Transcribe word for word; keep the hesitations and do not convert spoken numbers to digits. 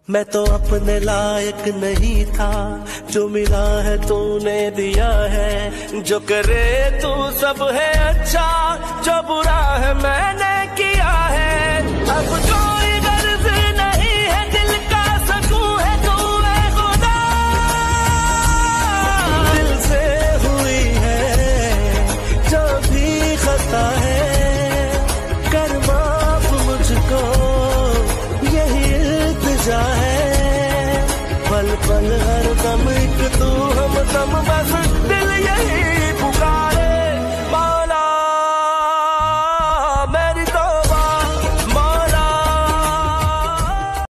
मैं तो अपने लायक नहीं था, जो मिला है तूने दिया है। जो करे तू सब है अच्छा, जो बुरा है मैंने